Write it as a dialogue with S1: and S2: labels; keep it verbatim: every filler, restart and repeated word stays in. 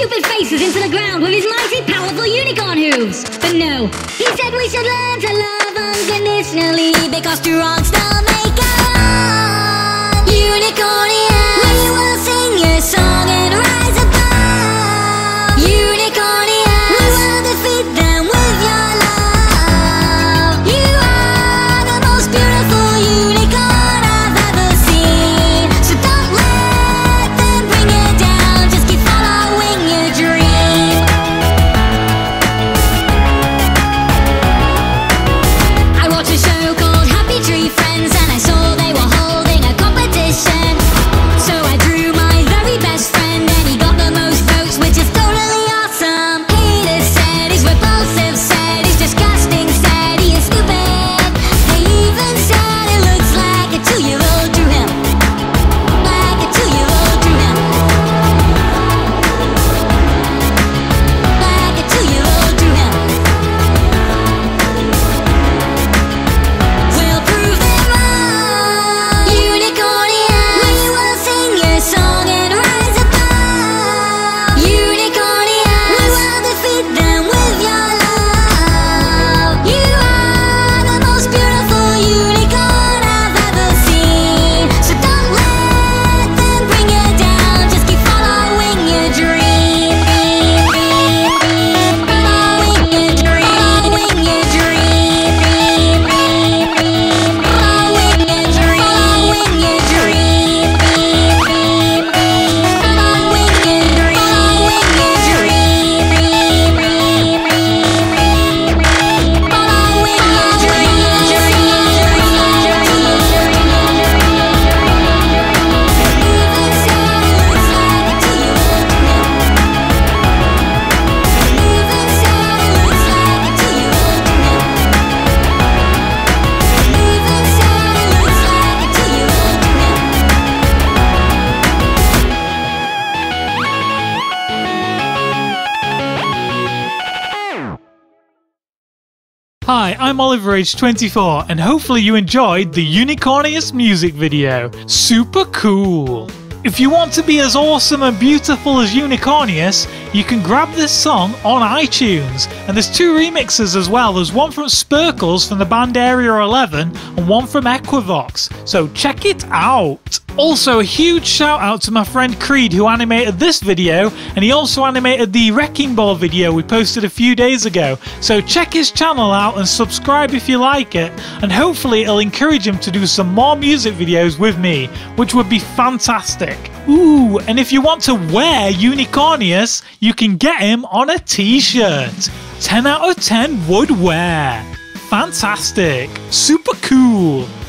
S1: stupid faces into the ground with his mighty, powerful unicorn hooves. But no, he said we should learn to love unconditionally, because two wrongs don't make a right. Unicornians, we will sing your song and rise above. Unicornians, we will defeat them with your love. You are the most beautiful unicorn I've ever seen. So don't let them bring you down, just keep following your dream. I watched a show called Happy Tree Friends, and I saw they were holding a competition. So I drew my very best friend, and he got the most votes, which is totally awesome. Haters said he's repulsive, said he's disgusting, said he is stupid. They even said it looks like a two-year-old drew him. Like a two-year-old drew him. Like a two-year-old drew him. We'll prove them wrong. Unicornians, we will sing your song and rise above. Unicornians, we will defeat them with your love. You are the most beautiful unicorn I've ever seen. So don't let them bring you down, just keep following your dream. Following your dream. Following your dream. Following your dream. Following your dream. Following
S2: Hi, I'm Oliver, age twenty-four, and hopefully you enjoyed the Unicornius music video. Super cool! If you want to be as awesome and beautiful as Unicornius, you can grab this song on iTunes. And there's two remixes as well. There's one from Spurkles from the band Area eleven and one from Equivox. So check it out! Also, a huge shout out to my friend Creed, who animated this video, and he also animated the Wrecking Ball video we posted a few days ago. So check his channel out and subscribe if you like it, and hopefully it'll encourage him to do some more music videos with me, which would be fantastic. Ooh, and if you want to wear Unicornius, you can get him on a t-shirt. ten out of ten would wear. Fantastic. Super cool.